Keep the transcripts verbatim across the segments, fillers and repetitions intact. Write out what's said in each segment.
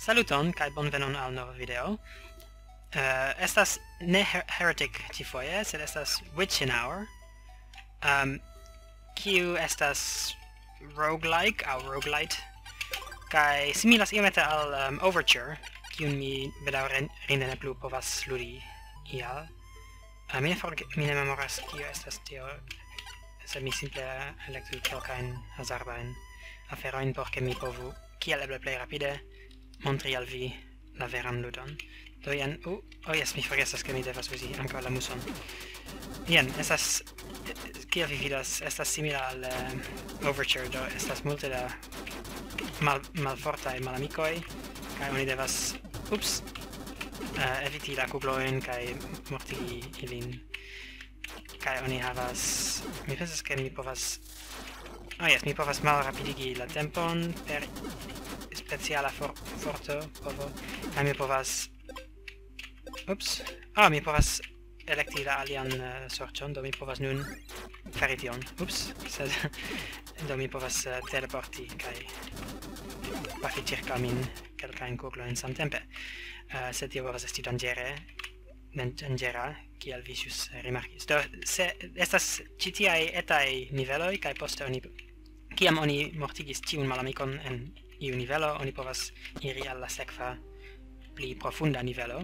Saluton kaj bonvenon al nova video. Uh, estas ne her heretic tifoje, sed estas Witch in Hour. Um, kiu estas roguelike aŭ roguelite, kaj similas iomete al um, Overture, kiun mi bedaŭre ne plu povas ludi ial. Uh, mi ne forge mi ne memoras kio estas tio, sed mi simple elektu kelkajn hazardajn aferojn por ke mi povu kiel eble plej rapide montri al vi la veran ludon. Do jen, uh, oh yes, mi forgesas ke mi devas uzi ankaŭ la muson. Jen, estas, kiel vi vidas, estas simila al uh, Overture, do estas multe da mal, malfortaj malamikoj, kaj oni devas, ups, uh, eviti la kuglojn kaj mortigi ilin. Kaj oni havas, mi pensas ke mi povas, oh yes, mi povas malrapidigi la tempon per speciala for forto povo, kaj mi povas, ups, ah, mi povas elekti la alian uh, sorĉon, do mi povas nun fari tion, ups, sed do mi povas uh, teleporti kaj pafi ĉirkaŭ min kelkajn kuglojn samtempe. Uh, sed tio povas esti danĝere, danĝera, kiel vi ĵus rimarkis. Do se estas ĉi tiaj etaj niveloj, kaj poste oni, kiam oni mortigis ĉiun malamikon en iu nivelo, oni povas iri al la sekva pli profunda nivelo.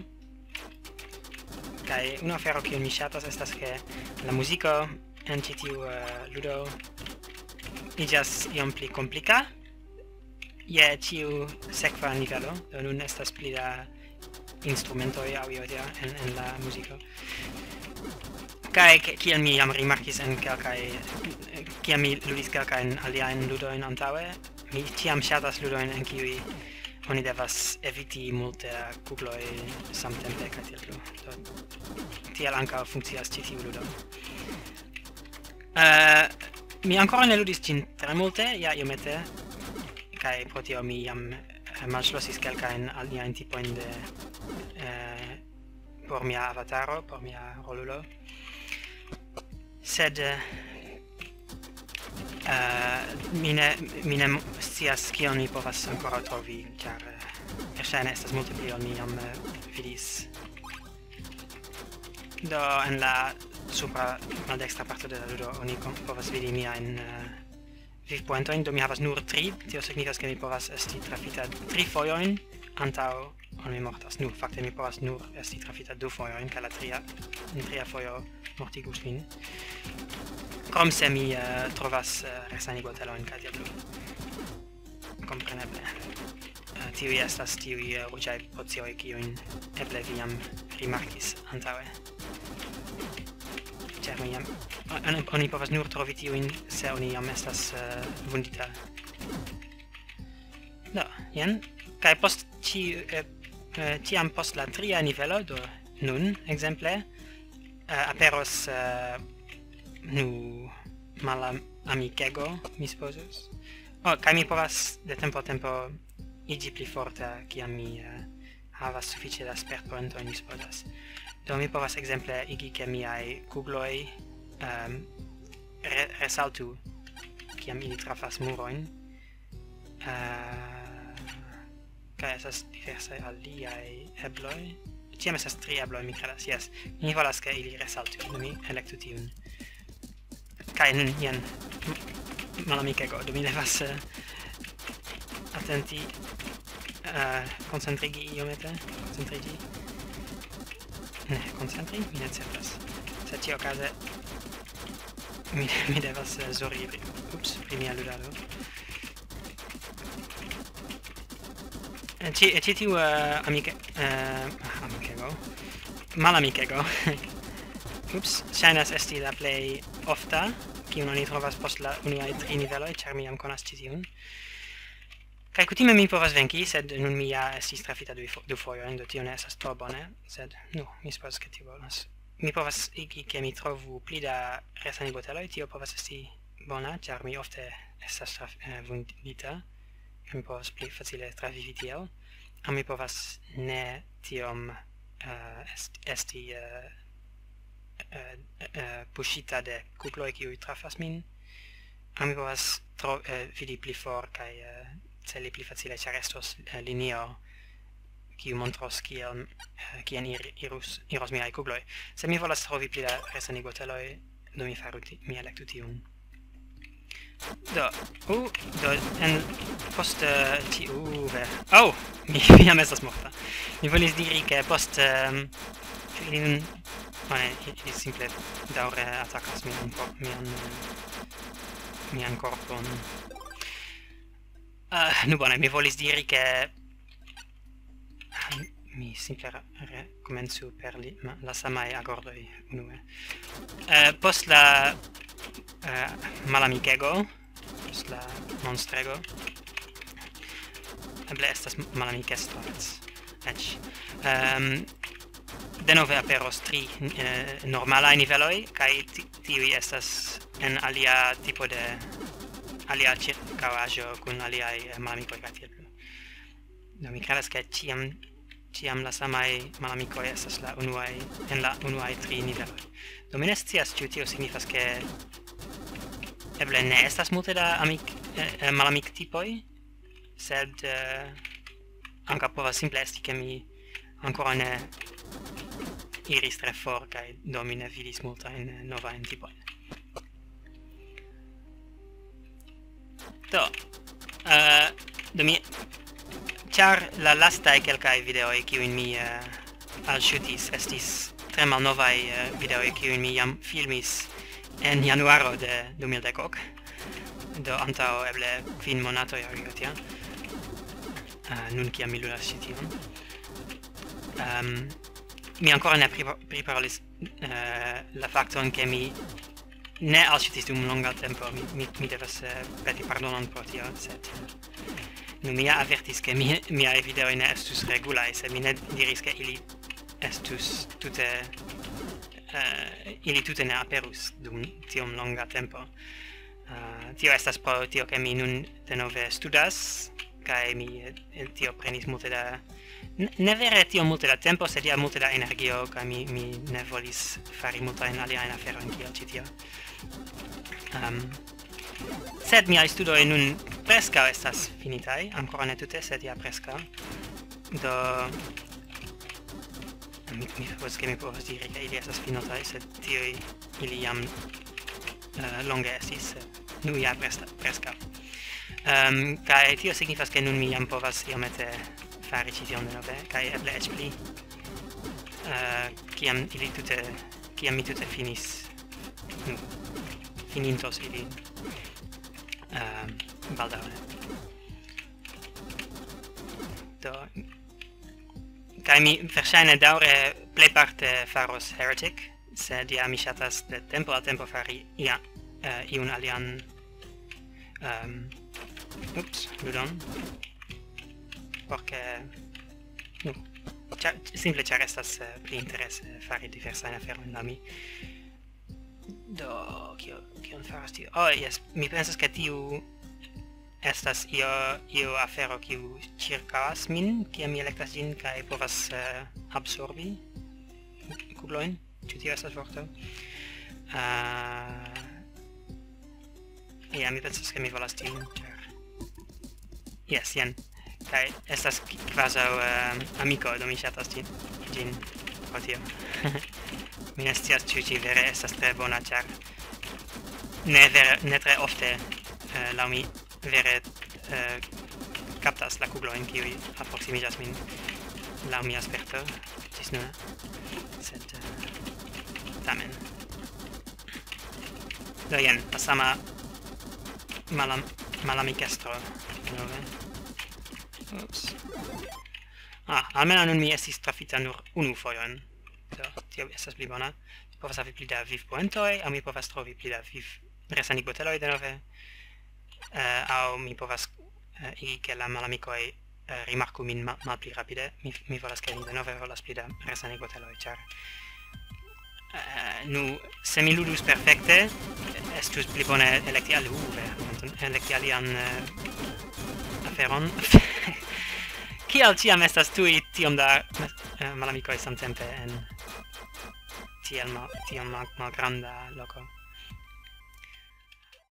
Kaj una afero kiun mi ŝatas estas ke la muziko en ĉi tiu uh, ludo iĝas iom pli komplika je ĉiu sekva nivelo, do nun estas pli da instrumentoj aŭ io tia en, en la muziko. Kaj kiel mi jam rimarkis en kelkaj, kiam mi ludis kelkajn aliajn ludojn antaŭe, mi ĉiam ŝatas ludojn en kiuj oni devas eviti multe kugloj samtempe kaj tiel plu. Do tiel ankaŭ funkcias ĉi tiu ludo. Uh, mi ankoraŭ ne ludis ĝin tre multe, ja iomete, kaj pro tio mi jam malŝlosis kelkajn aliajn tipojn de uh, por mia avataro, por mia rolulo. Sed Uh, mi ne, mi ne scias kion mi povas ankoraŭ trovi, ĉar uh, verŝajne estas multe pli ol mi jam uh, vidis. Do en la supra maldekstra parto de la ludo oni povas vidi miajn uh, vivpoentojn, do mi havas nur tri, tio signifas ke mi povas esti trafita tri fojojn antaŭ ol mi mortas. Nu, fakte mi povas nur esti trafita du fojojn, kaj la tria, in tria fojo mortigus min. Krom se mi uh, trovas uh, resanigotelojn kaj tiel plu. Kompreneble. Uh, tiuj estas tiuj uh, ruĝaj pocioj, kiujn eble vi jam rimarkis antaŭe. Ĉar mi jam oni, oni povas nur trovi tiujn se oni jam estas uh, vundita. Do, jen. Kaj post ĉi uh, uh, tiam post la tria nivelo, do nun, ekzemple, uh, aperos uh, nu malamikego, mi supozas. Oh, kaj mi povas de tempo a tempo iĝi pli forta, kiam mi uh, havas sufiĉe da spertpoentoj, mi supozas. Do mi povas ekzemple igi ke miaj kugloj um, re resaltu kiam ili trafas murojn. Uh, kaj estas diversaj aliaj ebloj. Ĉiam estas tri ebloj, mi kredas, jes. Mi volas ke ili resaltu, do mi elektu tiun. Kaj nun, jen, malamikego, do mi devas uh, atenti, uh, koncentrigi iomete, koncentrigi. Ne, koncentri, mi ne certas. Sed ĉiuokaze mi, mi devas uh, zoriri, ups, pri mia ludado. Ĉi ĉi tiu uh, amike, uh, amikego, malamikego, ups, ŝajnas esti la plej ofta, kiun oni trovas post la unuaj tri niveloj, ĉar mi jam konas ĉi tiun. Kaj kutime mi povas venki, sed nun mi ja estis trafita du, du fojojn, do tio ne estas tro bone, sed nu, mi supozas ke tio bonas. Mi povas igi ke mi trovu pli da resanigoteloj, tio povas esti bona, ĉar mi ofte estas traf, eh, vundita, mi povas pli facile travivi tiel, aŭ mi povas ne tiom uh, est, esti uh, Uh, uh, puŝita de kugloj kiuj trafas min, aŭ mi povas tro, uh, vidi pli for kaj uh, celi pli facile, ĉar estos uh, linio kiu montros kiel uh, kien ir, irus iros miaj kugloj. Se mi volas trovi pli da resanigoteloj, do mi faru ti, mi elektu tiun. Do, uh, do, en post uh, tiu, uh, ver. Oh, mi, mi jam estas morta. Mi volis diri ke post, um, ili nun, oh ne, ili simple daŭre atakas mian, mian, mian korpon. Uh, nu bone, mi volis diri ke mi simple rekomencu per li, ma, la samaj agordoj unue. Uh, post la uh, malamikego, post la monstrego, eble estas malamikestro ec. Um, denove aperos tri uh, normalaj niveloj, kaj tiuj estas en alia tipo de alia ĉirkaŭaĵo kun aliaj uh, malamikoj kaj tiel plu. Do mi kredas ke ĉiam Ciam la samai malamikoj estas la unuaj en la unuaj tri niveloj. Do mi ne scias ĉu tio signifas ke eble ne estas multe da amik eh, malamik-tipoj, sed eh, ankaŭ povas simple esti ke mi ankoraŭ ne iris tre for kaj do mi ne vidis multajn eh, novajn tipojn. Do, uh, do mi Char la lastaj kelkaj videoj kiujn mi uh, alŝutis estis tre malnovaj uh, videoj kiujn mi jam filmis en januaro de du mil dek ok, do antaŭ eble kvin monatoj aŭ io tia, uh, nun kiam mi ludas ĉi tion. Um, mi ankoraŭ ne priparolis uh, la fakton ke mi ne alŝutis dum longa tempo, mi, mi, mi devas uh, peti pardonon pro tio, sed Nu mi avertis ke mi, miaj videoj ne estus regulaj, se mi ne diris ke ili estus tute uh, ili tute ne aperus dum tiom longa tempo. Uh, tio estas pro tio ke mi nun denove studas, kaj mi eh, tio prenis multe da ne vere tio multe da tempo, sed ja multe da energio, kaj mi, mi ne volis fari multajn aliajn aferojn kiel ĉi tio. Um, Sed miaj studoj nun preskaŭ estas finitaj, ankoraŭ ne tute, sed ja preskaŭ. Do mi, mi supozas ke mi povas diri ke ili estas finotaj, sed tiuj ili jam uh, longe estis, nu ja preskaŭ. Um, kaj tio signifas ke nun mi jam povas iomete fari ĉi tion denove, kaj eble eĉ pli, uh, kiam ili tute, kiam mi tute finis, nu, finintos ili. Um, baldaŭe. Do, kaj mi verŝajne daŭre plejparte faros Heretic, sed ja mi ŝatas de tempo al tempo fari ja uh, iun alian um, ups, ludon, porque nu, ĉar, simple ĉar estas uh, pli interese fari diversajn aferojn laŭ mi. Do, kio, kion faras tio? Oh, yes, mi pensas ke tiu estas io, io afero kiu ĉirkaŭas min, kiam mi elektas ĝin kaj povas uh, absorbi kuglojn. Ĉu tio estas vorto? Uh, ja, mi pensas ke mi volas tiun, ĉar... Yes, jen. Kaj estas kvazaŭ uh, amiko, do mi ŝatas ĝin, ĝin pro tio. Mi ne scias ĉu ĝi vere estas tre bona, ĉar ne vere ne tre ofte uh, laŭ mi vere uh, kaptas la kuglojn kiuj alproksimiĝas min laŭ mia aspekto ĝis nun, sed uh, tamen. Do jen, la sama malam malamikestro denove. Ups. Ah, almeno nun mi estis trafita nur unu fojon. Do, tio estas pli bona. Mi povas havi pli da vivpoentoj, aŭ mi povas trovi pli da viv resanigoteloj denove, uh, aŭ mi povas uh, igi ke la malamikoj uh, rimarku min ma malpli rapide. Mi, mi volas ke mi denove volas pli da resanigoteloj, ĉar uh, nu, se mi ludus perfekte, estus pli bone elekti al uh, elekti alian uh, aferon. Kial ĉiam estas tuj tiom da uh, malamikoj samtempe en tiel mal, tiom mal, malgranda loko?